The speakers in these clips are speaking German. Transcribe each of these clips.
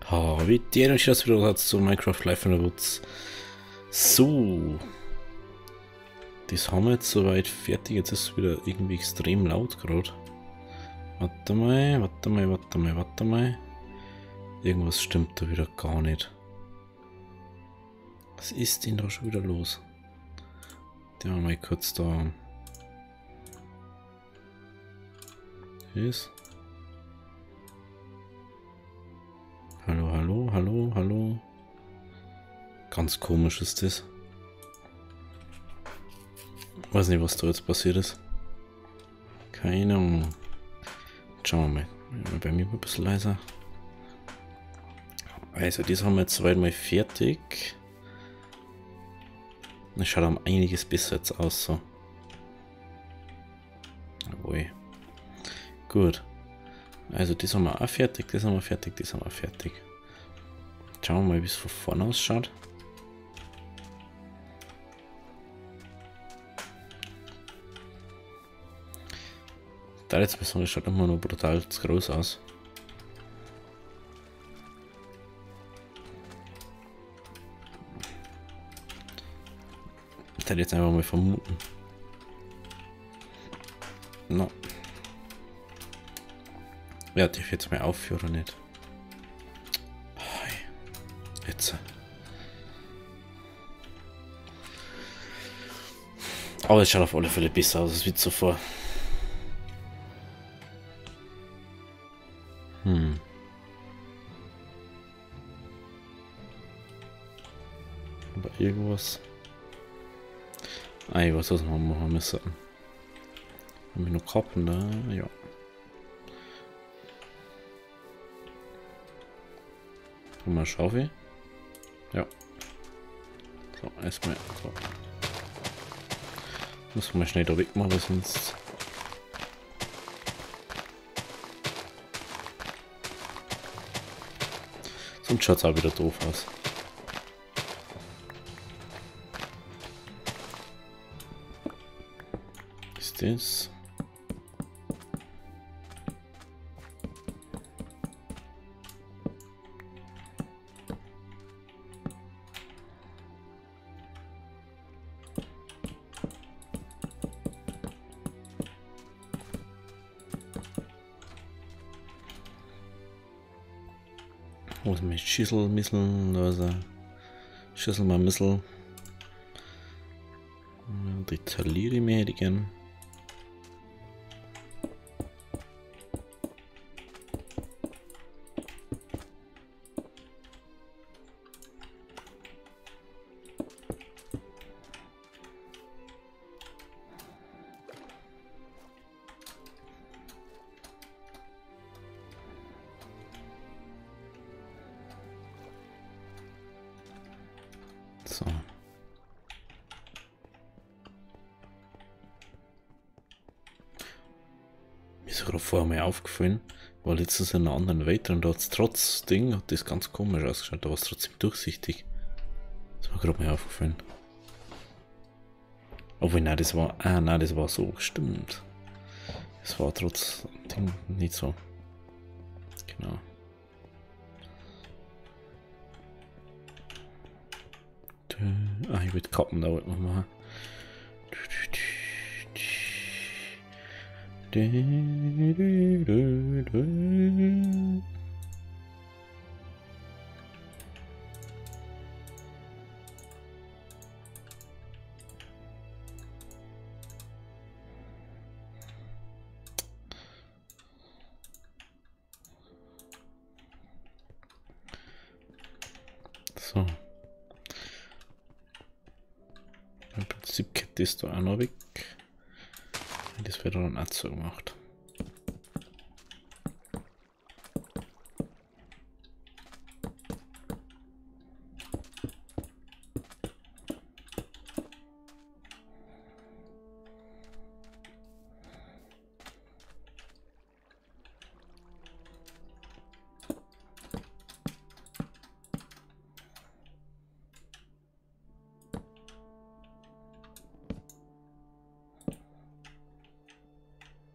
Wie dir ist das wieder zu Minecraft Live in the Woods. So. Das haben wir jetzt soweit fertig. Jetzt ist es wieder irgendwie extrem laut gerade. Warte mal. Irgendwas stimmt da wieder gar nicht. Was ist denn da schon wieder los? Der mal kurz da. Ist. Hallo. Ganz komisch ist das. Weiß nicht, was da jetzt passiert ist. Keine Ahnung. Schauen wir mal. Bei mir mal ein bisschen leiser. Also, das haben wir jetzt soweit mal fertig. Das schaut um einiges besser jetzt aus, so. Jawohl. Gut. Also, das haben wir auch fertig, das haben wir fertig. Schauen wir mal, wie es von vorne ausschaut. Da jetzt besonders schaut immer noch brutal groß aus. Ich werde jetzt einfach mal vermuten. No. Ja, darf ich jetzt mal aufführen oder nicht? Jetzt. Aber es schaut auf alle Fälle besser aus als zuvor. Aber irgendwas. Ich weiß, was wir machen müssen. Haben wir noch Kappen da? Ja. Und mal Schaufel. Ja. So, erstmal. So. Muss man schnell da wegmachen, weil sonst. Sonst schaut es auch wieder doof aus. Ist das? Wo ist mein Schüssel, Missel, also Schüssel mal Missel. Die Taliere mehr hätte ich gern. So. Mir ist gerade vorher mal aufgefallen, war letztens in einer anderen Welt und da hat es trotz Ding, hat das ganz komisch ausgeschaut, da war es trotzdem durchsichtig. Das war gerade mal aufgefallen. Obwohl, nein, das war, nein, das war so, stimmt. Das war trotz Ding nicht so. Genau. Ich will Kappen da wollten wir machen. So. Im Prinzip geht das da auch noch weg. Das wird dann auch so gemacht.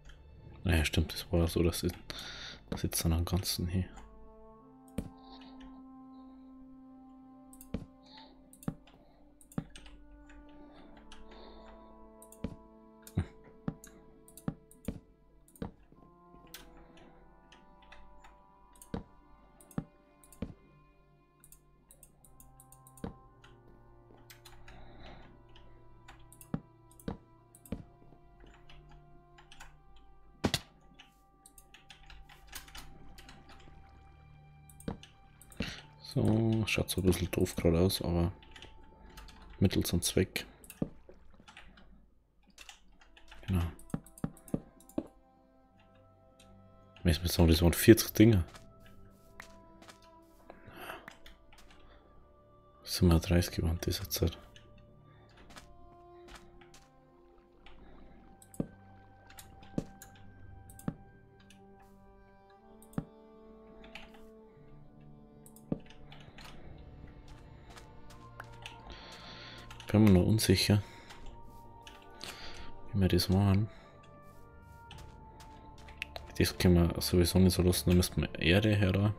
Naja, stimmt, das war so, dass das jetzt dann am ganzen hier. So, schaut so ein bisschen doof gerade aus, aber Mittel zum Zweck. Genau. Ich muss sagen, das waren 40 Dinger. Sind wir 30 geworden dieser Zeit. Bin mir noch unsicher, wie wir das machen. Das können wir sowieso nicht so lassen, da müssten wir Erde her.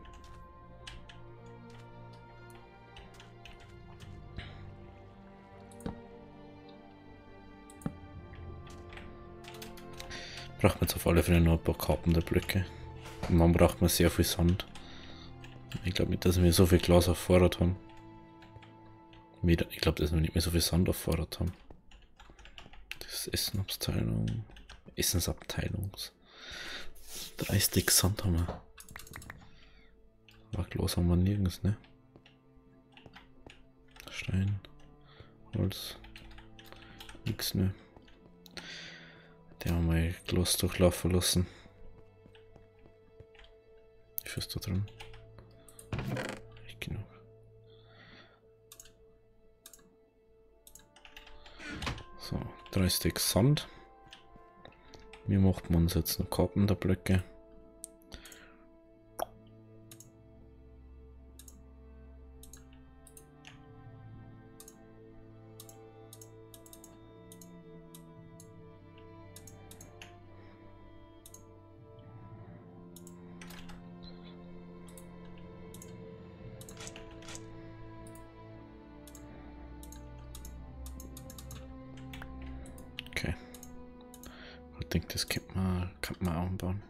Braucht man jetzt auf alle Fälle noch ein paar Karten der Blöcke. Und dann braucht man sehr viel Sand. Ich glaube nicht, dass wir so viel Glas auf Vorrat haben. Ich glaube, dass wir nicht mehr so viel Sand auf Vorrat haben. Das ist Essenabteilung. Essensabteilungs. 3 Sticks Sand haben wir. Aber Glas haben wir nirgends, ne? Stein. Holz. Nix, ne? Der haben wir Glas durchlaufen lassen. Wie viel ist da drin? Nicht genug. So, 3 Sticks Sand. Wie macht man uns jetzt noch Karten der Blöcke? Ich denke, das kann man anbauen.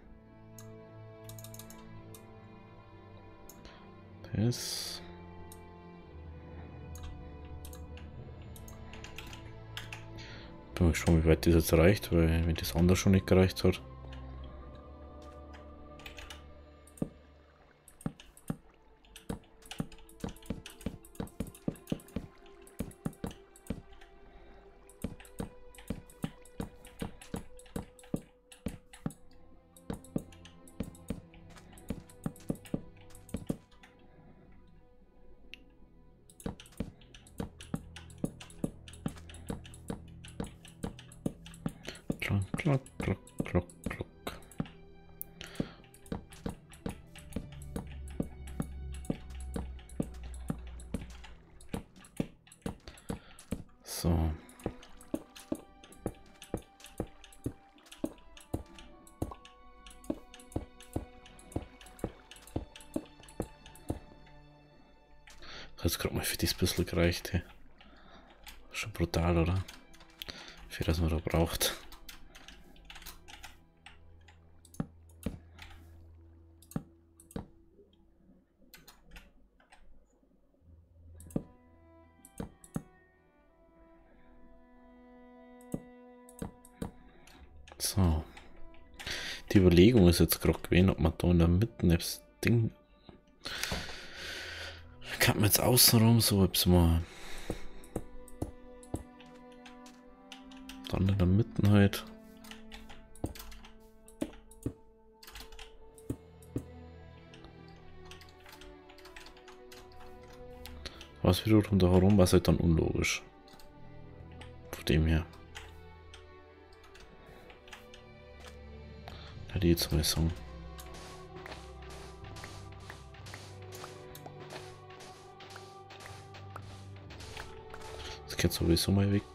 Das. Bin mal gespannt, wie weit das jetzt reicht, weil wenn das andere schon nicht gereicht hat. Klock, klock, klock, klock, klock. So. Hat jetzt gerade mal für das bisschen gereicht. Hey. Schon brutal, oder? Für das man da braucht. So. Die Überlegung ist jetzt gerade gewesen, ob man da in der Mitte das Ding. Kann man jetzt außenrum so, ob es mal. Dann in der Mitte halt. Was wieder rundherum war es halt dann unlogisch. Von dem her. Hätte ich jetzt mal sagen. Das geht sowieso mal weg.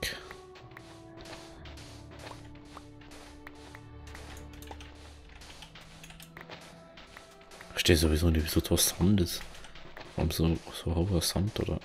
Ich verstehe sowieso nicht, wieso das Sand ist. Warum so hoher Sand oder.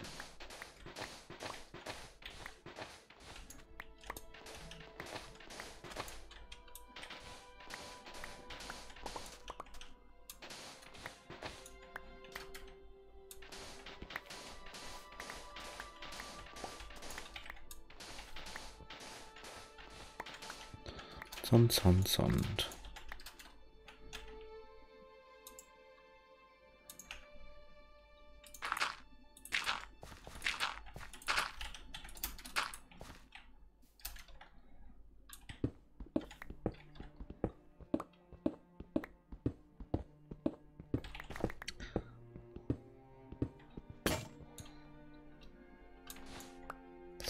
Sand.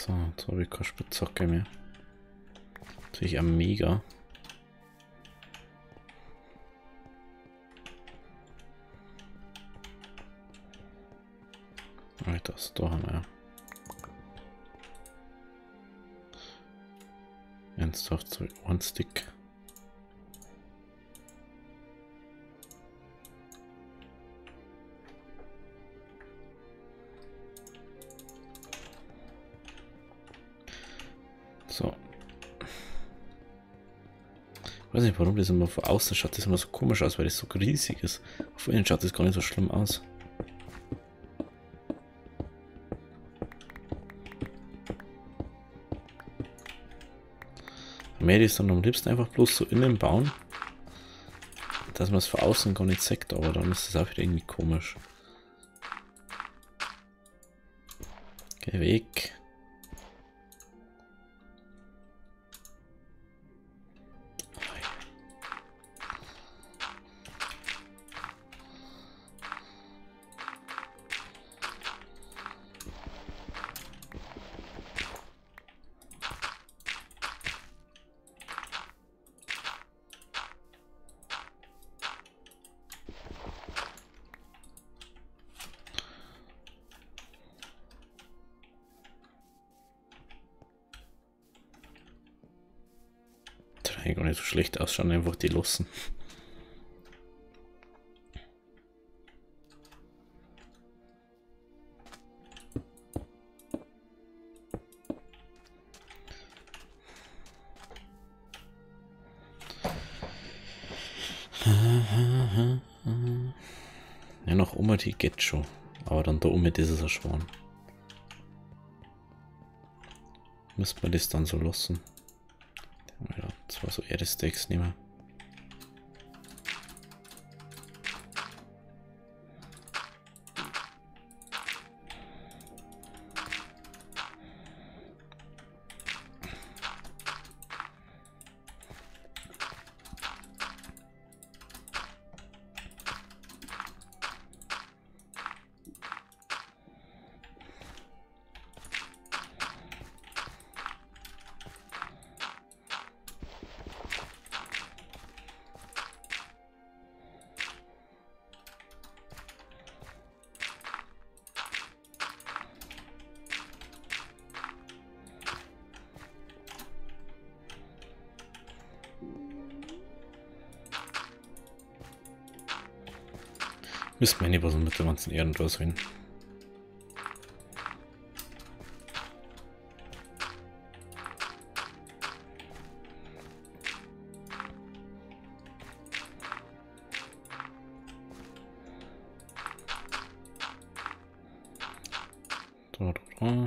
So, jetzt habe ich keine Spitzhacke mehr. Natürlich ein Mega. Das, da haben wir ja. Ernsthaft, so ein Stick. So. Ich weiß nicht, warum das immer von außen schaut, das immer so komisch aus, weil das so riesig ist. Von innen schaut das gar nicht so schlimm aus. Mehr ist dann am liebsten einfach bloß so innen bauen, dass man es von außen gar nicht sieht, aber dann ist es auch wieder irgendwie komisch. Geh weg. Gar nicht so schlecht ausschauen, einfach die lassen. Ja, noch um die geht schon. Aber dann da um ist es ein Schwan. Müssen wir das dann so lassen? Ja, zwar so Erde-Steaks nehmen. Müssen wir nicht was mit der ganzen Erden draus hin. Da.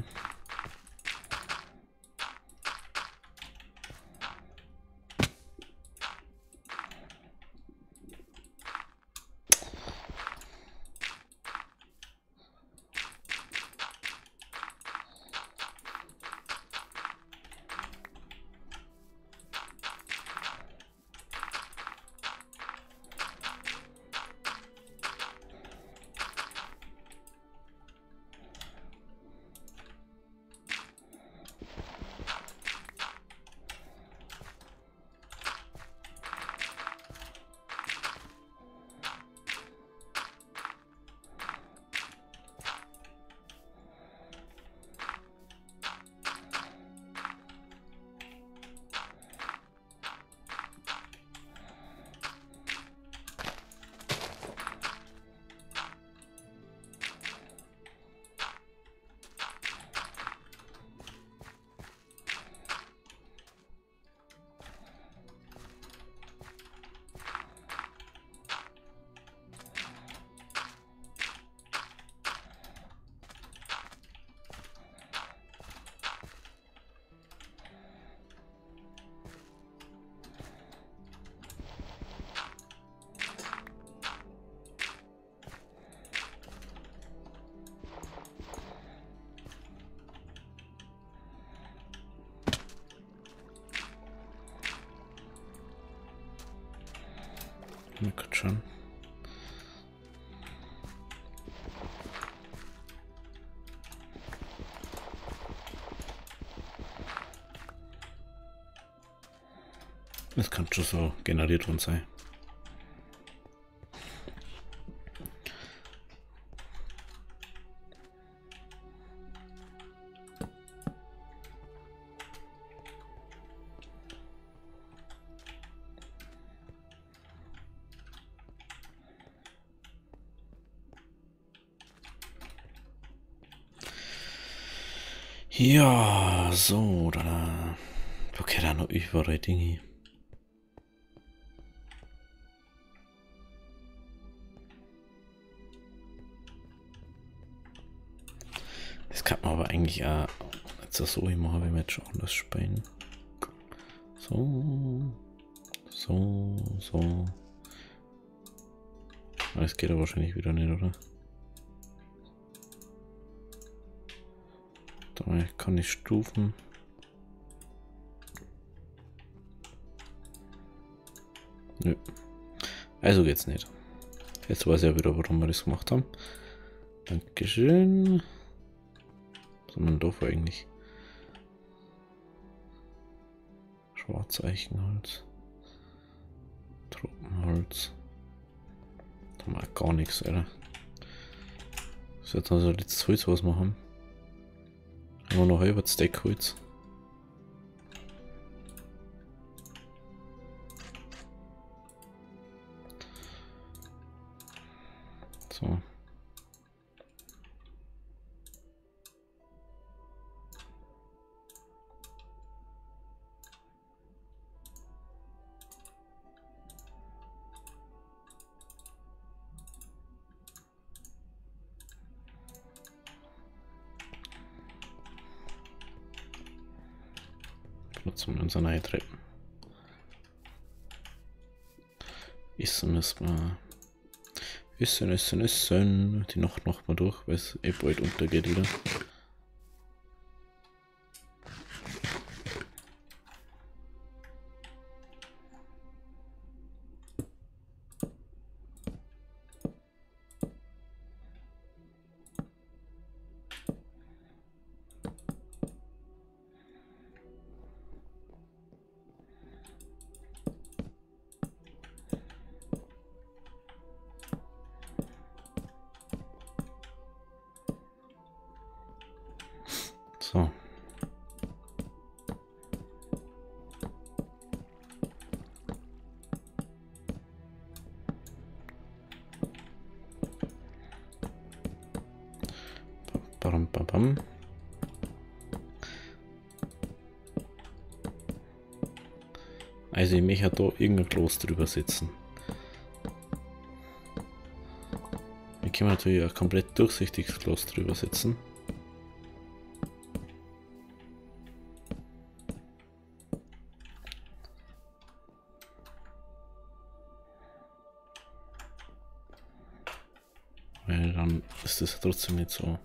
Na gut schon. Das kann schon so generiert worden sein. Ja, so, dann. Okay, da noch überall Dinge. Das kann man aber eigentlich auch jetzt so machen, wenn wir jetzt schon anders spielen. So. So. Das geht aber wahrscheinlich wieder nicht, oder? Da kann ich Stufen. Nö. Also geht's nicht. Jetzt weiß ich ja wieder, warum wir das gemacht haben. Dankeschön. Was haben wir denn da für eigentlich? Schwarzeichenholz. Tropenholz. Da haben wir gar nichts, Alter. Sollten wir jetzt Holz was machen? Haben wir noch halber Stack Holz. So. Benutzen wir unsere neue Treppen. Essen müssen wir. Essen. Die Nacht macht man durch, weil es eh bald untergeht wieder. So. Bam. Also ich möchte da irgendein Glas drüber setzen. Wir können natürlich ein komplett durchsichtiges Glas drüber setzen. Weil dann ist das trotzdem nicht so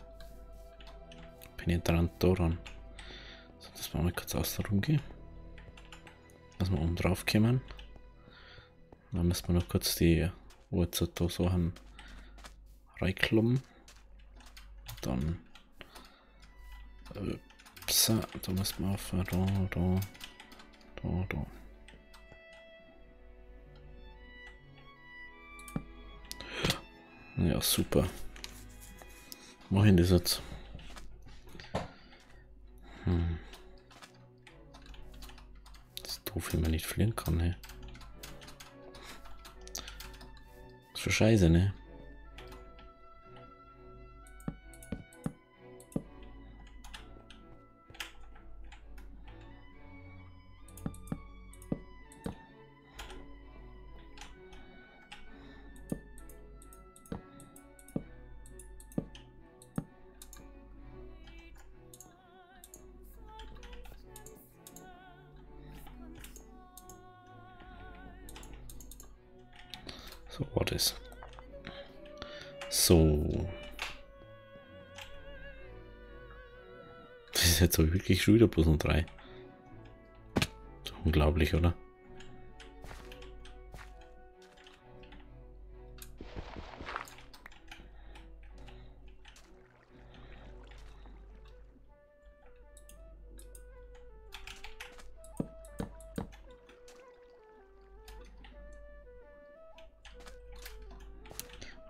penetrant daran. So, das mal kurz außen rumgehen. Dass wir oben drauf kommen. Dann müssen wir noch kurz die Wurzel da Sachen reinkloppen. Dann da müssen wir auf da. Ja, super. Mach ich das jetzt? Das ist doof, wenn man nicht fliehen kann, ne? Das ist schon scheiße, ne? So war das. So. Das ist jetzt so wirklich schon wieder bloß noch 3. Unglaublich, oder?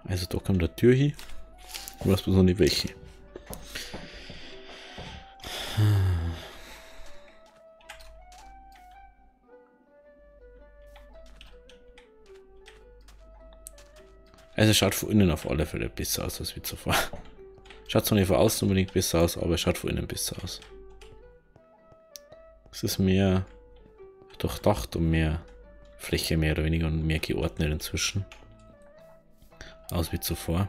Also da kommt eine Tür hin. Ich weiß bloß noch nicht welche. Also schaut von innen auf alle Fälle besser aus als wie zuvor. Schaut zwar nicht von außen unbedingt besser aus, aber es schaut von innen besser aus. Es ist mehr durchdacht und mehr Fläche mehr oder weniger und mehr geordnet inzwischen. Aus wie zuvor.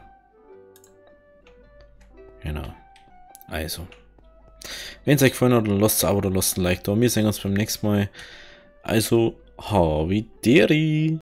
Genau. Also. Wenn es euch gefallen hat, dann lasst ein Abo oder lasst ein Like da. Wir sehen uns beim nächsten Mal. Also, Havideri!